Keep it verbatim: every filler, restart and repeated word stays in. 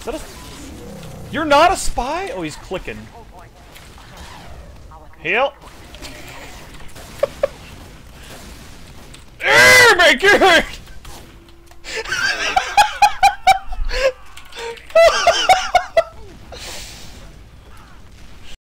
that a... You're not a spy? Oh, he's clicking. Heal. Make it hurt!